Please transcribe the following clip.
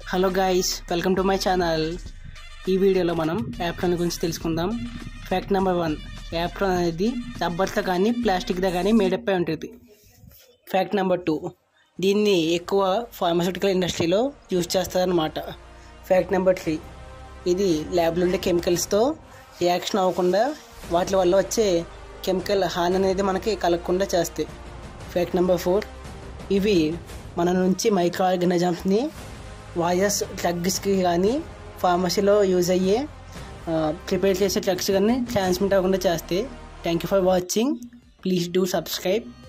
Hello guys, welcome to my channel. ఈ వీడియోలో మనం యాప్రాన్ గురించి తెలుసుకుందాం. ఫ్యాక్ట్ నెంబర్ 1, యాప్రాన్ అనేది రబ్బర్తో కానీ ప్లాస్టిక్తో కానీ మేడప్ అయి ఉంటుంది. ఫ్యాక్ట్ నెంబర్ 2, దీన్ని ఎక్కువ ఫార్మాస్యూటికల్ ఇండస్ట్రీలో యూజ్ చేస్తారన్నమాట. ఫ్యాక్ట్ నెంబర్ 3, ఇది ల్యాబ్లో ఉండే కెమికల్స్తో రియాక్షన్ అవ్వకుండా వాటి వల్ల వచ్చే కెమికల్ హాని అనేది మనకి కలగకుండా చేస్తాయి. ఫ్యాక్ట్ నెంబర్ 4, ఇవి మన నుంచి మైక్రో ఆర్గానిజమ్స్ని వైరస్ డ్రగ్స్కి కానీ ఫార్మసీలో యూజ్ అయ్యే ప్రిపేర్ చేసే డ్రగ్స్ కానీ ట్రాన్స్మిట్ అవ్వకుండా చేస్తాయి. Thank you for watching. Please do subscribe.